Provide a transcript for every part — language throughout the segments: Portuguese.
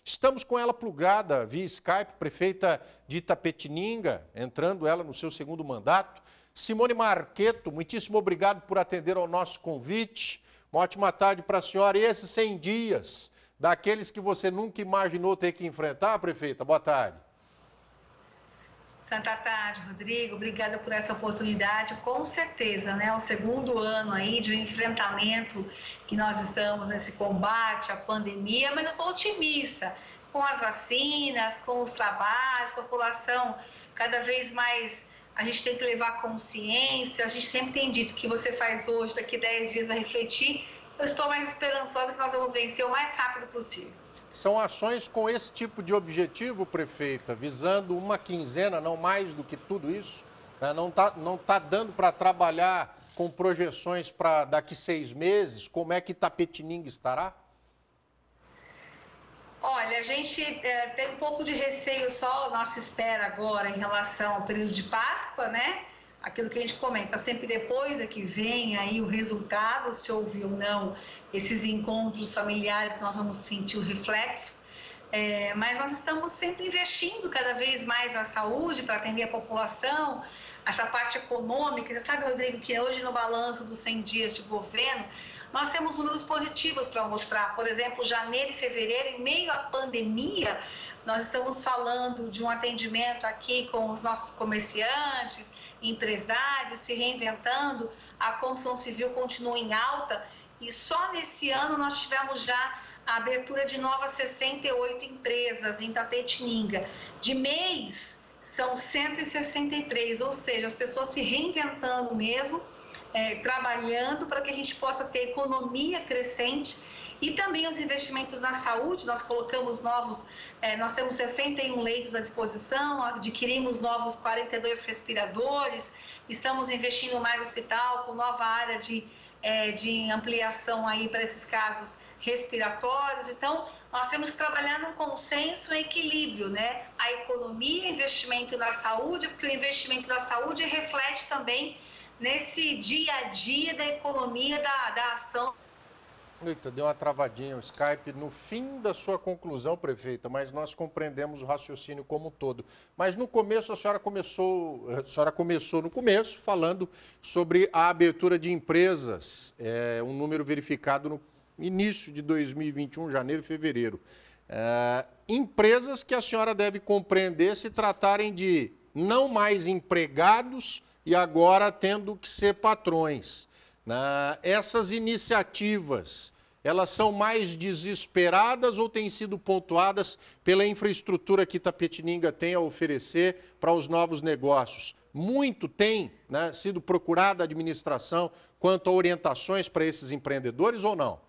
Estamos com ela plugada via Skype, prefeita de Itapetininga, entrando ela no seu segundo mandato. Simone Marqueto, muitíssimo obrigado por atender ao nosso convite. Uma ótima tarde para a senhora. E esses 100 dias, daqueles que você nunca imaginou ter que enfrentar, prefeita? Boa tarde. Santa tarde, Rodrigo. Obrigada por essa oportunidade. Com certeza, né? O segundo ano aí de um enfrentamento que nós estamos nesse combate à pandemia, mas eu estou otimista com as vacinas, com os trabalhos, com a população cada vez mais. A gente tem que levar consciência. A gente sempre tem dito que você faz hoje, daqui 10 dias vai refletir. Eu estou mais esperançosa que nós vamos vencer o mais rápido possível. São ações com esse tipo de objetivo, prefeita, visando uma quinzena, não mais do que tudo isso? Né? Não tá dando para trabalhar com projeções para daqui 6 meses? Como é que Itapetininga estará? Olha, a gente tem um pouco de receio só, nossa espera agora em relação ao período de Páscoa, né? Aquilo que a gente comenta, sempre depois é que vem aí o resultado, se houve ou não esses encontros familiares, que nós vamos sentir o reflexo. Mas nós estamos sempre investindo cada vez mais na saúde para atender a população, essa parte econômica. Você sabe, Rodrigo, que hoje no balanço dos 100 dias de governo, nós temos números positivos para mostrar. Por exemplo, janeiro e fevereiro, em meio à pandemia, nós estamos falando de um atendimento aqui com os nossos comerciantes, empresários se reinventando, a construção civil continua em alta e só nesse ano nós tivemos já a abertura de novas 68 empresas em Itapetininga. De mês são 163, ou seja, as pessoas se reinventando mesmo, trabalhando para que a gente possa ter economia crescente e também os investimentos na saúde. Nós colocamos nós temos 61 leitos à disposição, adquirimos novos 42 respiradores, estamos investindo mais no hospital com nova área de ampliação aí para esses casos respiratórios. Então, nós temos que trabalhar num consenso e equilíbrio, né? A economia, investimento na saúde, porque o investimento na saúde reflete também nesse dia a dia da economia, da ação. Eita, deu uma travadinha o Skype no fim da sua conclusão, prefeita, mas nós compreendemos o raciocínio como um todo. Mas no começo, a senhora começou no começo falando sobre a abertura de empresas, um número verificado no início de 2021, janeiro e fevereiro. Empresas que a senhora deve compreender se tratarem de não mais empregados e agora tendo que ser patrões. Essas iniciativas, elas são mais desesperadas ou têm sido pontuadas pela infraestrutura que Itapetininga tem a oferecer para os novos negócios? Muito tem, né, sido procurada a administração quanto a orientações para esses empreendedores ou não?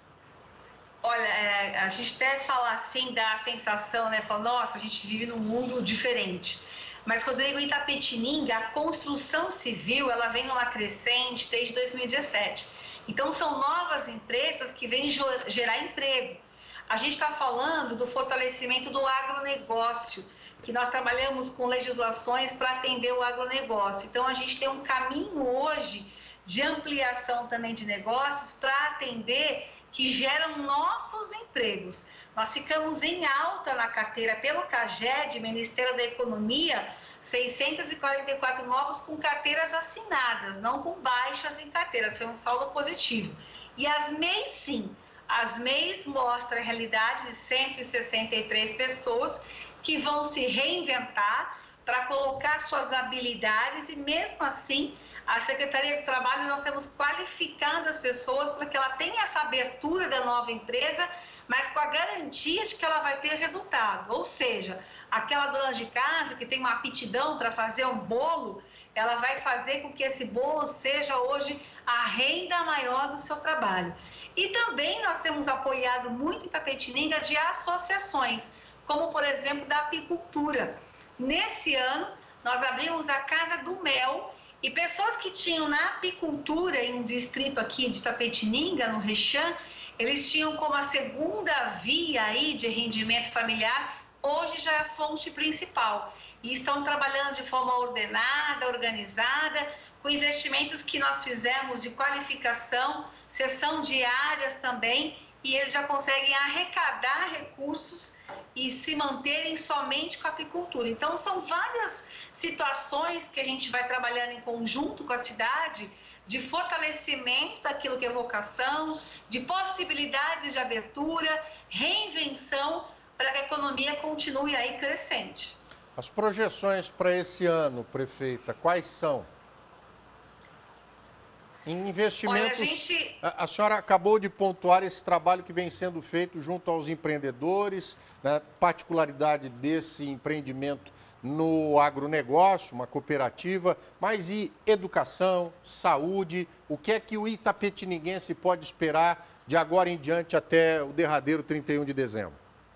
Olha, a gente até fala assim, dá a sensação, né? Fala, nossa, a gente vive num mundo diferente. Mas, Rodrigo, em Itapetininga, a construção civil, ela vem numa crescente desde 2017. Então, são novas empresas que vêm gerar emprego. A gente está falando do fortalecimento do agronegócio, que nós trabalhamos com legislações para atender o agronegócio. Então, a gente tem um caminho hoje de ampliação também de negócios para atender que geram novos empregos. Nós ficamos em alta na carteira pelo CAGED, Ministério da Economia, 644 novos com carteiras assinadas, não com baixas em carteiras, foi um saldo positivo. E as MEIs, sim, as MEIs mostram a realidade de 163 pessoas que vão se reinventar para colocar suas habilidades e, mesmo assim, a Secretaria do Trabalho, nós temos qualificado as pessoas para que ela tenha essa abertura da nova empresa, mas com a garantia de que ela vai ter resultado. Ou seja, aquela dona de casa que tem uma aptidão para fazer um bolo, ela vai fazer com que esse bolo seja hoje a renda maior do seu trabalho. E também nós temos apoiado muito em Itapetininga de associações, como por exemplo da apicultura. Nesse ano, nós abrimos a Casa do Mel, e pessoas que tinham na apicultura, em um distrito aqui de Itapetininga, no Rechã, eles tinham como a segunda via aí de rendimento familiar, hoje já é a fonte principal. E estão trabalhando de forma ordenada, organizada, com investimentos que nós fizemos de qualificação, cessão de áreas também, e eles já conseguem arrecadar recursos e se manterem somente com a apicultura. Então, são várias situações que a gente vai trabalhando em conjunto com a cidade, de fortalecimento daquilo que é vocação, de possibilidades de abertura, reinvenção, para que a economia continue aí crescente. As projeções para esse ano, prefeita, quais são? Em investimentos, Olha, a senhora acabou de pontuar esse trabalho que vem sendo feito junto aos empreendedores, né? Particularidade desse empreendimento no agronegócio, uma cooperativa, mas e educação, saúde, o que é que o itapetininguense pode esperar de agora em diante até o derradeiro 31 de dezembro?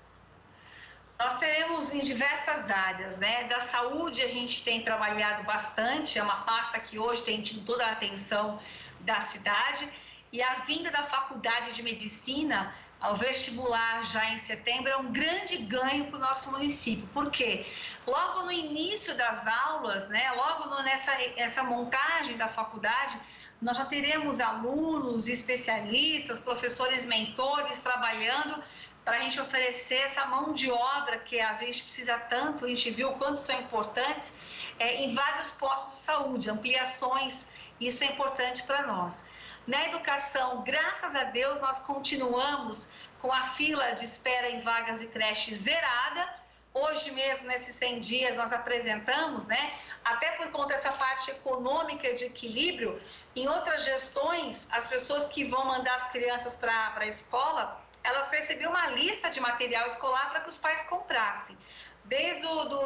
Nós teremos em diversas áreas, né? Da saúde a gente tem trabalhado bastante, é uma pasta que hoje tem tido toda a atenção da cidade, e a vinda da faculdade de medicina ao vestibular já em setembro é um grande ganho para o nosso município. Por quê? Logo no início das aulas, né? Logo nessa montagem da faculdade, nós já teremos alunos, especialistas, professores mentores trabalhando para a gente oferecer essa mão de obra que a gente precisa tanto, a gente viu o quanto são importantes, em vários postos de saúde, ampliações, isso é importante para nós. Na educação, graças a Deus, nós continuamos com a fila de espera em vagas de creche zerada. Hoje mesmo, nesses 100 dias, nós apresentamos, né? Até por conta dessa parte econômica de equilíbrio, em outras gestões, as pessoas que vão mandar as crianças para a escola, elas recebiam uma lista de material escolar para que os pais comprassem. Desde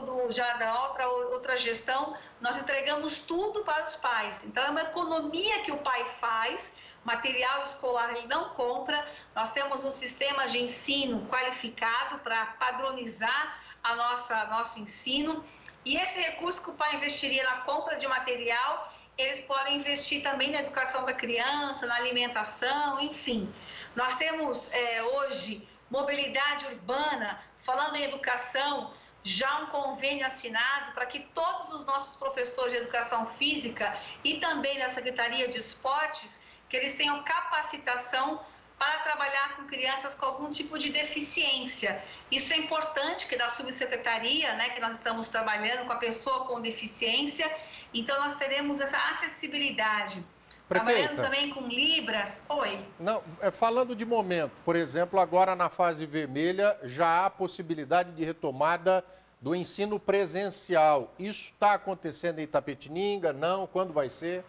já da outra gestão, nós entregamos tudo para os pais. Então, é uma economia que o pai faz, material escolar ele não compra. Nós temos um sistema de ensino qualificado para padronizar nosso ensino. E esse recurso que o pai investiria na compra de material, eles podem investir também na educação da criança, na alimentação, enfim. Nós temos hoje mobilidade urbana, falando em educação, já um convênio assinado para que todos os nossos professores de educação física e também da Secretaria de Esportes, que eles tenham capacitação para trabalhar com crianças com algum tipo de deficiência. Isso é importante, que da subsecretaria, né, que nós estamos trabalhando com a pessoa com deficiência, então nós teremos essa acessibilidade. Prefeita, trabalhando também com Libras. Oi. Não, falando de momento, por exemplo, agora na fase vermelha já há possibilidade de retomada do ensino presencial. Isso está acontecendo em Itapetininga? Não? Quando vai ser?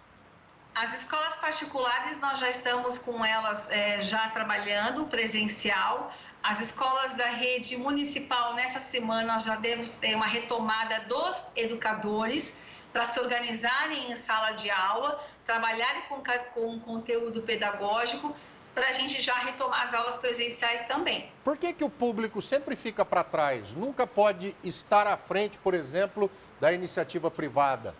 As escolas particulares, nós já estamos com elas já trabalhando presencial. As escolas da rede municipal, nessa semana, nós já devemos ter uma retomada dos educadores para se organizarem em sala de aula, trabalharem com conteúdo pedagógico, para a gente já retomar as aulas presenciais também. Por que o público sempre fica para trás? Nunca pode estar à frente, por exemplo, da iniciativa privada?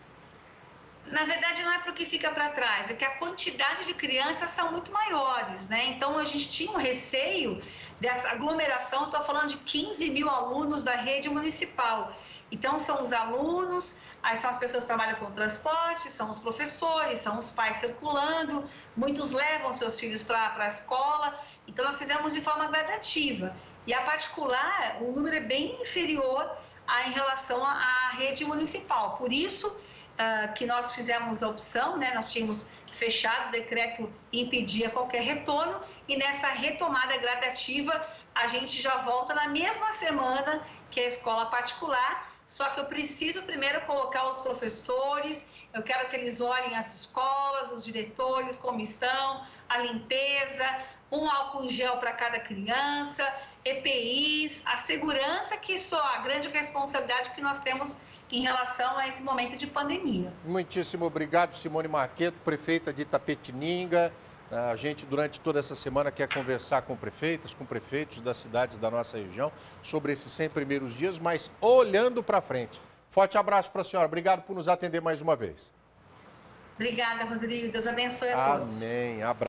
Na verdade, não é porque fica para trás, é que a quantidade de crianças são muito maiores, né? Então, a gente tinha um receio dessa aglomeração, estou falando de 15 mil alunos da rede municipal. Então, são os alunos, aí são as pessoas que trabalham com transporte, são os professores, são os pais circulando, muitos levam seus filhos para a escola, então nós fizemos de forma gradativa. E a particular, o número é bem inferior em relação à rede municipal. Por isso que nós fizemos a opção, né? Nós tínhamos fechado o decreto e impedia qualquer retorno, e nessa retomada gradativa a gente já volta na mesma semana que a escola particular. Só que eu preciso primeiro colocar os professores, eu quero que eles olhem as escolas, os diretores, como estão, a limpeza, um álcool em gel para cada criança, EPIs, a segurança, que só a grande responsabilidade que nós temos em relação a esse momento de pandemia. Muitíssimo obrigado, Simone Marqueto, prefeita de Itapetininga. A gente, durante toda essa semana, quer conversar com prefeitas, com prefeitos das cidades da nossa região sobre esses 100 primeiros dias, mas olhando para frente. Forte abraço para a senhora. Obrigado por nos atender mais uma vez. Obrigada, Rodrigo. Deus abençoe a todos. Amém. Abraço.